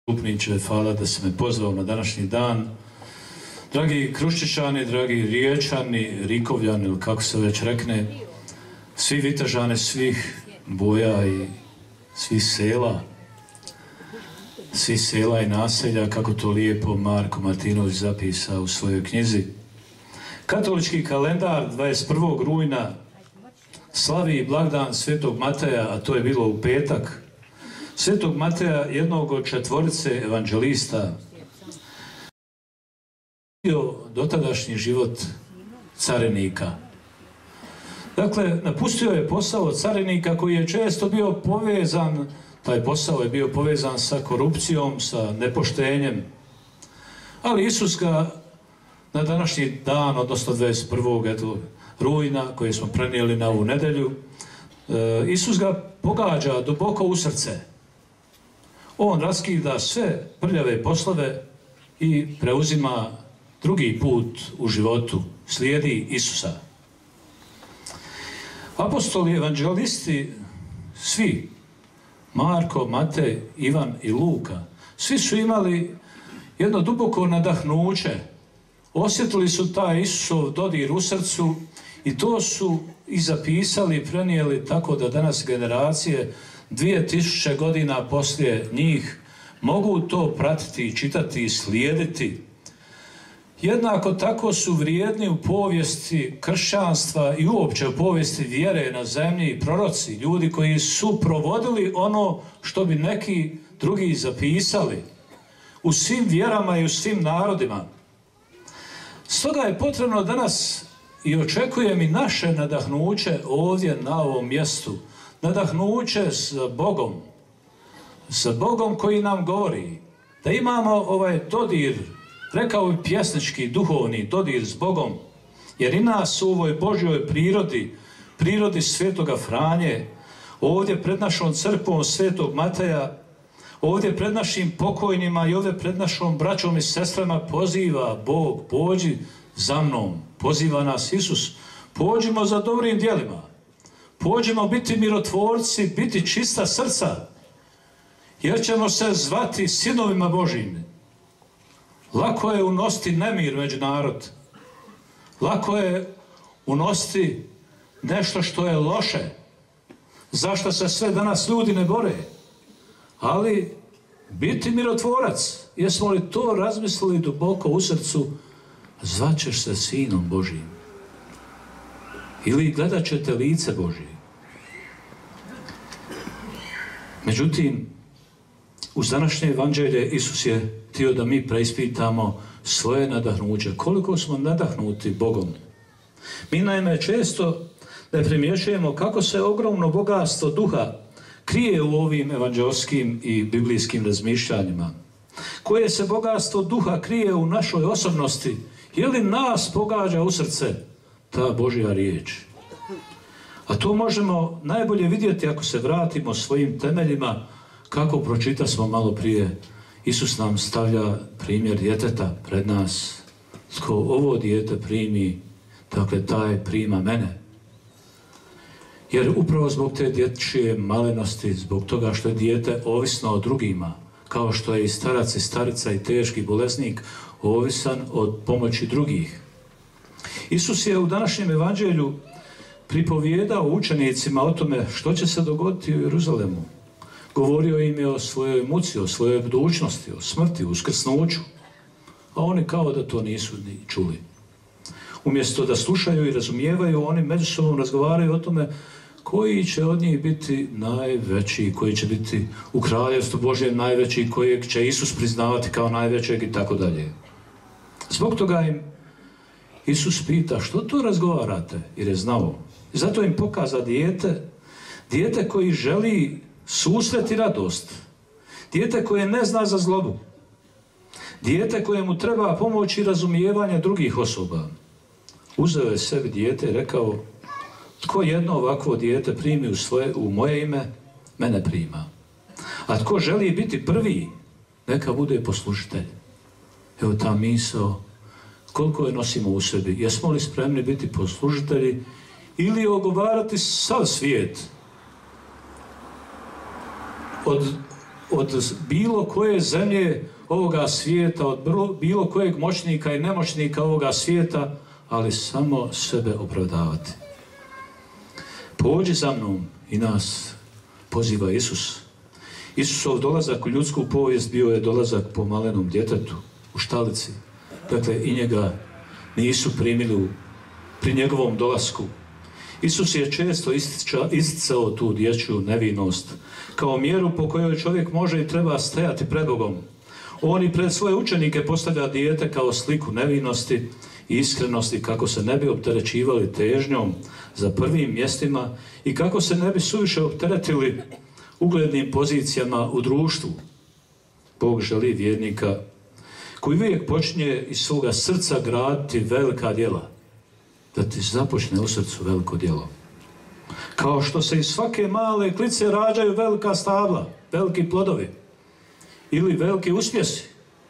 Upniče, hvala da si me pozvao na današnji dan. Dragi Kruščičani, dragi Riječani, Rikovljani, ili kako se već rekne, svi Vitežani, svih boja i svih sela i naselja, kako to lijepo Marko Martinović zapisao u svojoj knjizi. Katolički kalendar 21. rujna slavi blagdan Svetog Mateja, a to je bilo u petak. Svetog Mateja, jednog od četvorice evanđelista, bio dotadašnji život carinika. Dakle, napustio je posao carinika koji je često bio povezan, taj posao je bio povezan sa korupcijom, sa nepoštenjem, ali Isus ga na današnji dan, odnosno 21. rujna, koji smo prenijeli na ovu nedelju, Isus ga pogađa duboko u srce. On raskida sve prljave poslove i preuzima drugi put u životu, slijedi Isusa. Apostoli, evanđelisti, svi, Marko, Matej, Ivan i Luka, svi su imali jedno duboko nadahnuće. Osjetili su taj Isusov dodir u srcu i to su i zapisali, prenijeli tako da danas generacije 2000 godina poslije njih mogu to pratiti, čitati i slijediti. Jednako tako su vrijedni u povijesti kršćanstva i uopće u povijesti vjere na zemlji proroci, ljudi koji su provodili ono što bi neki drugi zapisali u svim vjerama i u svim narodima. Stoga je potrebno danas, i očekujem i naše nadahnuće ovdje na ovom mjestu, nadahnuće sa Bogom koji nam govori, da imamo ovaj dodir, rekao bi pjesnički, duhovni dodir s Bogom, jer i nas u ovoj Božjoj prirodi Svetoga Franje, ovdje pred našom crkvom Svetog Mateja, ovdje pred našim pokojnima i ovdje pred našom braćom i sestrama poziva Bog, pođi za mnom, poziva nas Isus, pođimo za dobrim djelima, pođimo biti mirotvorci, biti čista srca, jer ćemo se zvati sinovima Božjim. Lako je unositi nemir među narod, lako je unositi nešto što je loše, zašto se sve danas ljudi ne bore, ali biti mirotvorac, jesmo li to razmislili duboko u srcu, zvaćeš se sinom Božjim ili gledat ćete lice Božje. Međutim, uz današnje evanđelje Isus je htio da mi preispitamo svoje nadahnuće. Koliko smo nadahnuti Bogom? Mi naime često ne primjećujemo kako se ogromno bogatstvo duha krije u ovim evanđelskim i biblijskim razmišljanjima. Koje se bogatstvo duha krije u našoj osobnosti, je li nas pogađa u srce ta Božja riječ? A to možemo najbolje vidjeti ako se vratimo svojim temeljima, kako pročita smo malo prije. Isus nam stavlja primjer djeteta pred nas. Tko ovo dijete primi, dakle taj prima mene. Jer upravo zbog te dječje malenosti, zbog toga što je dijete ovisno o drugima, kao što je i starac i starica i teški bolesnik ovisan od pomoći drugih. Isus je u današnjem evanđelju pripovijedao učenicima o tome što će se dogoditi u Jeruzalemu. Govorio im je o svojoj muci, o svojoj budućnosti, o smrti, o uskrsnuću, a oni kao da to nisu ni čuli. Umjesto da slušaju i razumijevaju, oni međusobno razgovaraju o tome koji će od njih biti najveći, koji će biti u kraljevstvu Božjem najveći, kojeg će Isus priznavati kao najvećeg i tako dalje. Zbog toga im Isus pita što to razgovarate, jer je znao. I zato im pokaza dijete koji želi susret i radost, dijete koje ne zna za zlobu, dijete kojemu treba pomoć i razumijevanje drugih osoba. Uzeo je sebi dijete i rekao, tko jedno ovakvo dijete primi u moje ime, mene prima. A tko želi biti prvi, neka bude poslušitelj. Evo ta misao, koliko je nosimo u sebi. Jesmo li spremni biti poslušitelji ili ogovarati sav svijet od od bilo koje zemlje ovoga svijeta, od bilo kojeg moćnika i nemoćnika ovoga svijeta, ali samo sebe opravdavati. Pođi za mnom, i nas poziva Isus. Isusov dolazak u ljudsku povijest bio je dolazak po malenom djetetu u štalici. Dakle, i njega nisu primili pri njegovom dolasku. Isus je često isticao tu dječju nevinost kao mjeru po kojoj čovjek može i treba stajati pred Bogom. On i pred svoje učenike postavlja dijete kao sliku nevinosti i iskrenosti, kako se ne bi opterećivali težnjom za prvim mjestima i kako se ne bi suviše opteretili uglednim pozicijama u društvu. Bog želi vjernika koji uvijek počinje iz svoga srca graditi velika djela, da ti započne u srcu veliko djelo. Kao što se iz svake male klice rađaju velika stabla, veliki plodovi ili veliki uspjesi.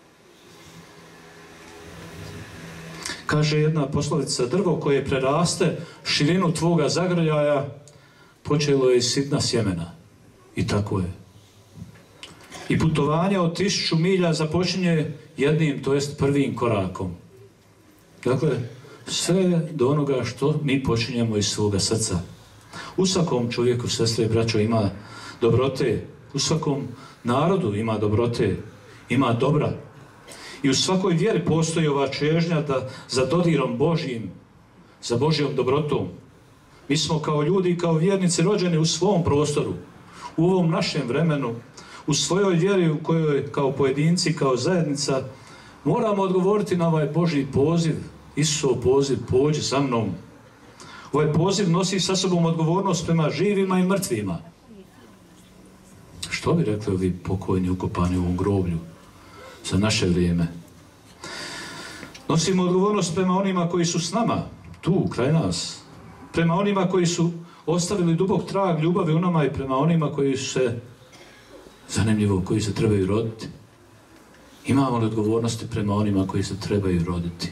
Kaže jedna poslovica, drvo koje preraste širinu tvoga zagrljaja počelo je iz sitna sjemena. I tako je. I putovanje od 1000 milja započinje jednim, to jest prvim korakom. Dakle, sve do onoga što mi počinjemo iz svoga srca. U svakom čovjeku, sestre i braćo, ima dobrote. U svakom narodu ima dobrote, ima dobra. I u svakoj vjeri postoji ova čežnja da za dodirom Božjim, za Božjom dobrotom. Mi smo kao ljudi i kao vjernici rođeni u svom prostoru, u ovom našem vremenu, u svojoj vjeri u kojoj kao pojedinci, kao zajednica moramo odgovoriti na ovaj Božji poziv, Isusov poziv, pođi sa mnom. Ovaj poziv nosi sa sobom odgovornost prema živima i mrtvima. Što bi rekli ovi pokojni ukopani u ovom groblju za naše vrijeme? Nosimo odgovornost prema onima koji su s nama, tu, kraj nas. Prema onima koji su ostavili dubok trag ljubavi u nama i prema onima koji su se, zanimljivo, koji se trebaju roditi. Imamo li odgovornosti prema onima koji se trebaju roditi?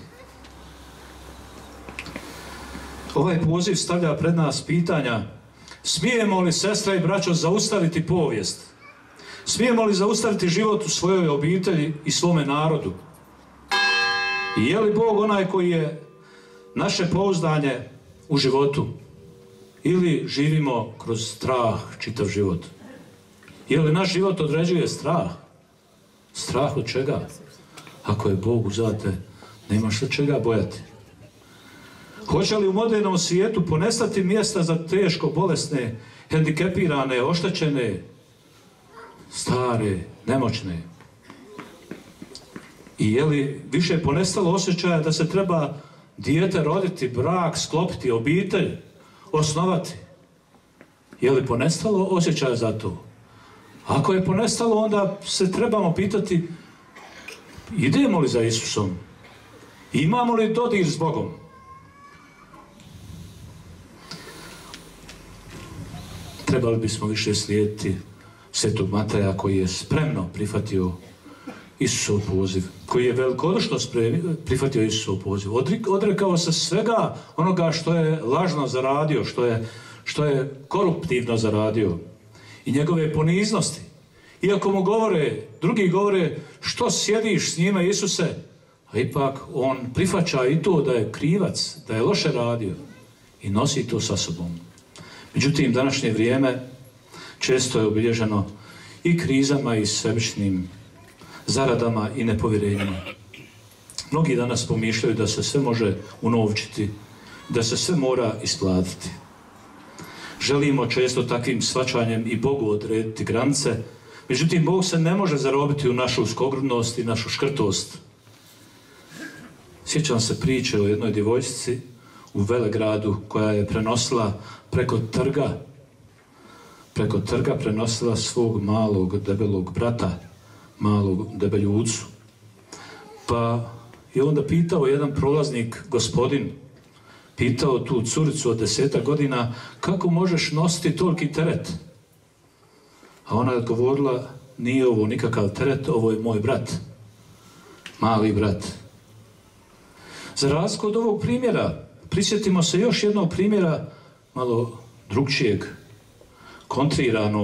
Ovaj poziv stavlja pred nas pitanja: smijemo li, sestra i braćo, zaustaviti povijest? Smijemo li zaustaviti život u svojoj obitelji i svome narodu? I je li Bog onaj koji je naše pouzdanje u životu? Ili živimo kroz strah čitav život? Je li naš život određuje strah? Strah od čega? Ako je Bog uzate, nemaš od čega bojati. Hoće li u modernom svijetu ponestati mjesta za teško bolesne, hendikepirane, oštećene, stare, nemoćne? I je li više ponestalo osjećaja da se treba dijete roditi, brak sklopiti, obitelj osnovati? Je li ponestalo osjećaja za to? Ako je ponestalo, onda se trebamo pitati: idemo li za Isusom? Imamo li dodir s Bogom? Trebali bismo više slijediti svetog Mateja, koji je spremno prihvatio Isusov poziv, koji je velikodušno prihvatio Isusov poziv. Odrekao se svega onoga što je lažno zaradio, što je koruptivno zaradio, i njegove poniznosti. Iako mu drugi govore: što sjediš s njima, Isuse? A ipak on prihvaća i to da je krivac, da je loše radio i nosi to sa sobom. Međutim, današnje vrijeme često je obilježeno i krizama i sebičnim zaradama i nepovjerenjima. Mnogi danas pomišljaju da se sve može unovčiti, da se sve mora isplatiti. Želimo često takvim shvaćanjem i Bogu odrediti granice, međutim, Bog se ne može zarobiti u našu uskogrudnost i našu škrtost. Sjećam se priče o jednoj djevojčici u Velegradu koja je prenosila preko trga prenosila svog malog debelog brata, malog debeljucu. Pa je onda pitao jedan prolaznik, gospodin, pitao tu curicu od 10 godina: kako možeš nositi toliki teret? A ona je odgovorila: nije ovo nikakav teret, ovo je moj brat, mali brat. Za razliku od ovog primjera, prisjetimo se još jednog primjera, malo drugčijeg, kontriranog,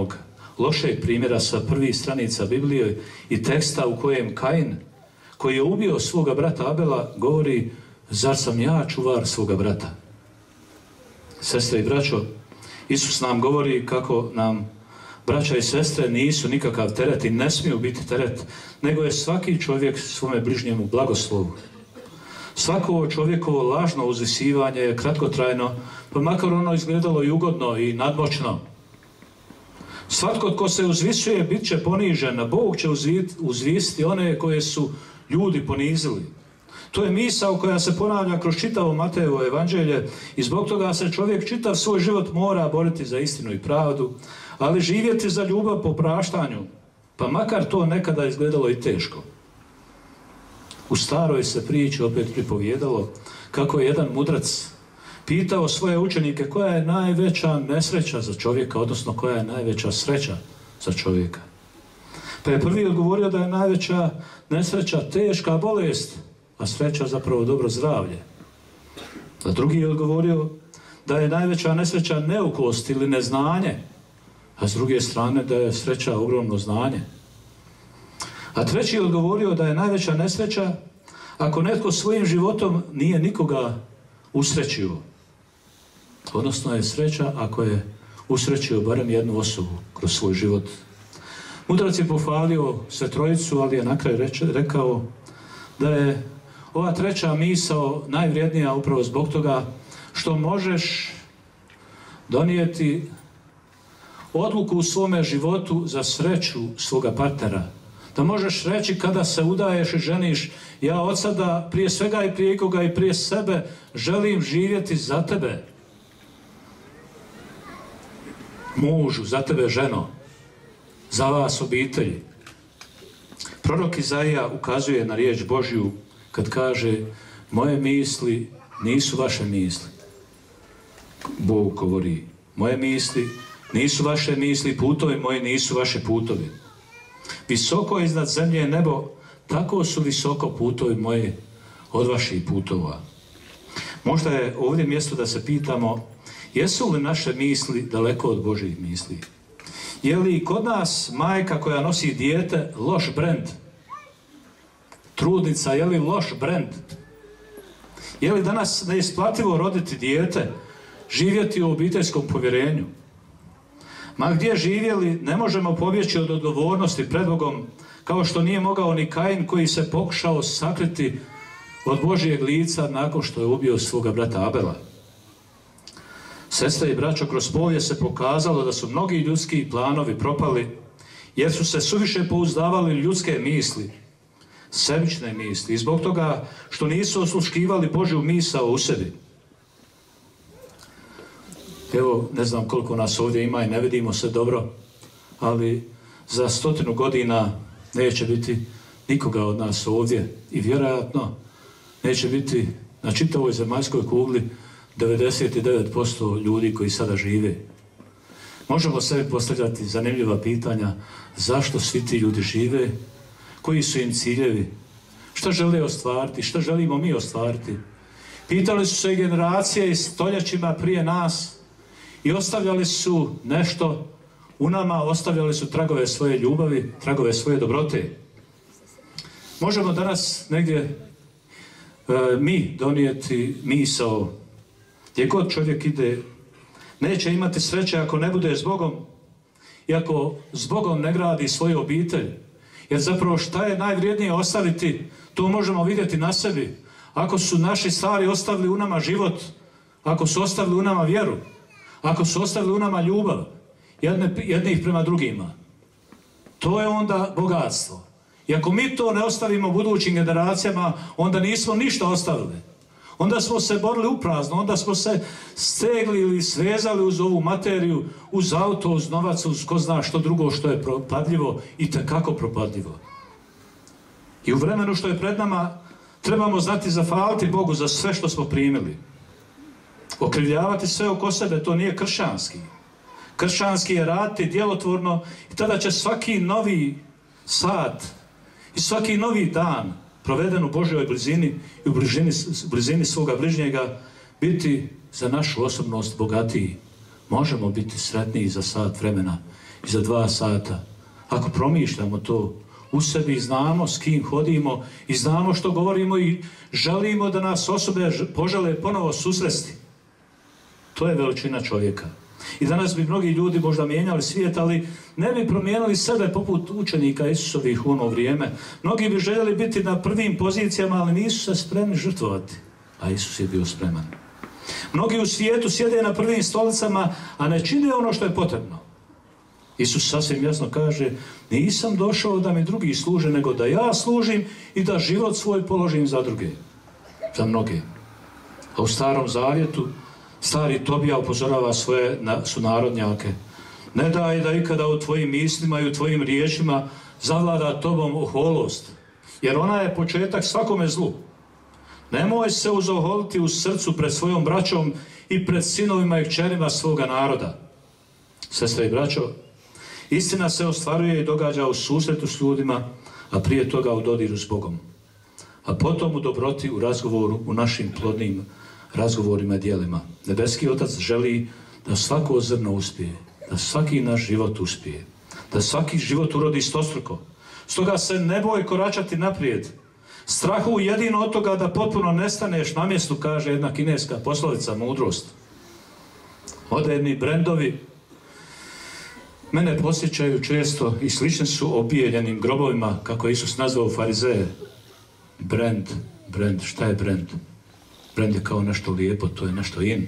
lošeg primjera sa prvih stranica Biblije i teksta u kojem Kain, koji je ubio svoga brata Abela, govori: zar sam ja čuvar svoga brata? Sestre i braćo, Isus nam govori kako nam braća i sestre nisu nikakav teret i ne smiju biti teret, nego je svaki čovjek svome bližnjemu blagoslovu. Svako čovjekovo lažno uzvisivanje je kratkotrajno, pa makar ono izgledalo i ugodno i nadmoćno. Svatko tko se uzvisuje bit će ponižen, a Bog će uzvisiti one koje su ljudi ponizili. To je misao koja se ponavlja kroz čitavo Matejevo evanđelje i zbog toga se čovjek čitav svoj život mora boriti za istinu i pravdu, ali živjeti za ljubav po praštanju, pa makar to nekada izgledalo i teško. U staroj se priči opet pripovijedalo kako je jedan mudrac pitao svoje učenike koja je najveća nesreća za čovjeka, odnosno koja je najveća sreća za čovjeka. Pa je prvi odgovorio da je najveća nesreća teška bolest, a sreća zapravo dobro zdravlje. A drugi je odgovorio da je najveća nesreća neukost ili neznanje, a s druge strane da je sreća ogromno znanje. A treći je odgovorio da je najveća nesreća ako netko svojim životom nije nikoga usrećio. Odnosno je sreća ako je usrećio barem jednu osobu kroz svoj život. Mudrac je pohvalio sve trojicu, ali je na kraju rekao da je ova treća misao najvrijednija upravo zbog toga što možeš donijeti odluku u svome životu za sreću svoga partnera. Da možeš reći kada se udaješ i ženiš: ja od sada prije svega i prije ikoga i prije sebe želim živjeti za tebe, mužu, za tebe ženo, za vas obitelji. Prorok Izaija ukazuje na riječ Božju kad kaže: moje misli nisu vaše misli. Bog govori: moje misli nisu vaše misli, putovi moji nisu vaše putovi. Visoko iznad zemlje je nebo, tako su visoko putovi moji od vaših putova. Možda je ovdje mjesto da se pitamo: jesu li naše misli daleko od Božjih misli? Je li kod nas majka koja nosi dijete loš brend? Trudnica, je li loš brend? Je li danas neisplativo roditi dijete, živjeti u obiteljskom povjerenju? Ma gdje živjeli, ne možemo pobjeći od odgovornosti pred Bogom, kao što nije mogao ni Kain koji se pokušao sakriti od Božjeg lica nakon što je ubio svoga brata Abela. Sestre i braćo, kroz povijest se pokazalo da su mnogi ljudski planovi propali jer su se suviše pouzdavali ljudske misli, sebične misli, i zbog toga što nisu osluškivali Božju misao u sebi. Evo, ne znam koliko nas ovdje ima i ne vidimo se dobro, ali za 100 godina neće biti nikoga od nas ovdje i vjerojatno neće biti na čitavoj zemaljskoj kugli 99% ljudi koji sada žive. Možemo sebi postavljati zanimljiva pitanja: zašto svi ti ljudi žive, koji su im ciljevi, šta žele ostvariti, šta želimo mi ostvariti. Pitali su se i generacije i stoljećima prije nas i ostavljali su nešto u nama, ostavljali su tragove svoje ljubavi, tragove svoje dobrote. Možemo danas negdje mi donijeti misao: gdje god čovjek ide, neće imati sreće ako ne bude s Bogom i ako s Bogom ne gradi svoju obitelj. Jer zapravo šta je najvrijednije ostaviti, to možemo vidjeti na sebi. Ako su naši stari ostavili u nama život, ako su ostavili u nama vjeru, ako su ostavili u nama ljubav jednih prema drugima, to je onda bogatstvo. I ako mi to ne ostavimo budućim generacijama, onda nismo ništa ostavili. Onda smo se borili uprazno, onda smo se stegli ili svezali uz ovu materiju, uz auto, uz novac, uz ko zna što drugo što je propadljivo i tekako propadljivo. I u vremenu što je pred nama trebamo znati zahvaliti Bogu za sve što smo primili. Okrivljavati sve oko sebe, to nije kršćanski. Kršćanski je raditi djelotvorno i tada će svaki novi sat i svaki novi dan proveden u Božjoj blizini i u blizini svoga bližnjega biti za našu osobnost bogatiji. Možemo biti sretniji za sat vremena i za 2 sata. Ako promišljamo to u sebi, znamo s kim hodimo i znamo što govorimo i želimo da nas osobe požele ponovo susresti. To je veličina čovjeka. I danas bi mnogi ljudi možda mijenjali svijet, ali ne bi promijenili sebe poput učenika Isusovih u ono vrijeme. Mnogi bi željeli biti na prvim pozicijama, ali nisu se spremni žrtvovati. A Isus je bio spreman. Mnogi u svijetu sjede na prvim stolicama, a ne čine ono što je potrebno. Isus sasvim jasno kaže, nisam došao da mi drugi služe, nego da ja služim i da život svoj položim za druge. Za mnoge. A u Starom Zavjetu stari Tobija upozorava svoje sunarodnjake. Ne daj da ikada u tvojim mislima i u tvojim riječima zavlada tobom oholost, jer ona je početak svakome zlu. Nemoj se uzoholiti u srcu pred svojom braćom i pred sinovima i kćerima svoga naroda. Sestre i braćo, istina se ostvaruje i događa u susretu s ljudima, a prije toga u dodiru s Bogom. A potom u dobroti, u razgovoru, u našim plodnim razgovorima i djelima. Nebeski Otac želi da svako zrno uspije, da svaki naš život uspije, da svaki život urodi stostruko. Stoga se ne boj koračati naprijed. Strahu jedino od toga da potpuno nestaneš na mjestu, kaže jedna kineska poslovica, mudrost. Moderni brendovi mene posjećaju često i slični su obijeljenim grobovima, kako je Isus nazvao farizeje. Brend, šta je brend? Brend je kao nešto lijepo, to je nešto in.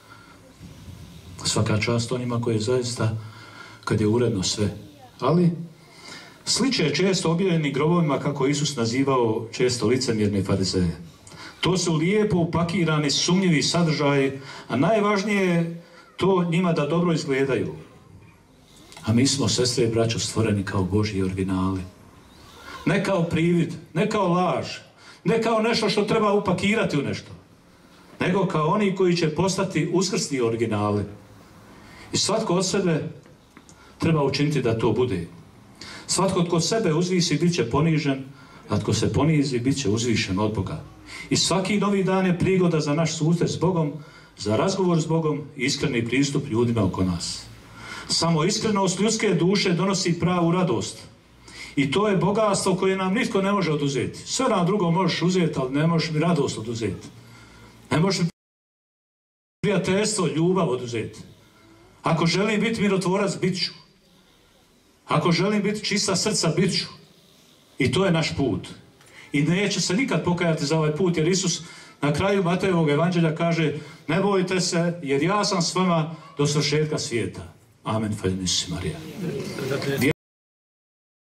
Svaka čast onima koji je zaista, kad je uredno sve. Ali sliče često objavljenim grobovima, kako Isus nazivao često licemjerne farizeje. To su lijepo upakirani, sumnjivi sadržaji, a najvažnije je to njima da dobro izgledaju. A mi smo, sestre i braćo, stvoreni kao Božji originali. Ne kao privid, ne kao laž, ne kao nešto što treba upakirati u nešto, nego kao oni koji će postati uskrsni originali. I svatko od sebe treba učiniti da to bude. Svatko tko sebe uzvisi bit će ponižen, a tko se ponizi bit će uzvišen od Boga. I svaki novi dan je prigoda za naš susret s Bogom, za razgovor s Bogom i iskreni pristup ljudima oko nas. Samo iskrenost ljudske duše donosi pravu radost. I to je bogatstvo koje nam nitko ne može oduzeti. Sve nam drugo možeš uzeti, ali ne možeš mi radost oduzeti. Ne možeš mi prijateljstvo, ljubav oduzeti. Ako želim biti mirotvorac, bit ću. Ako želim biti čista srca, bit ću. I to je naš put. I neće se nikad pokajati za ovaj put, jer Isus na kraju Matejevog evanđelja kaže, ne bojte se, jer ja sam s vama do svršetka svijeta. Amen. Hvala Marija.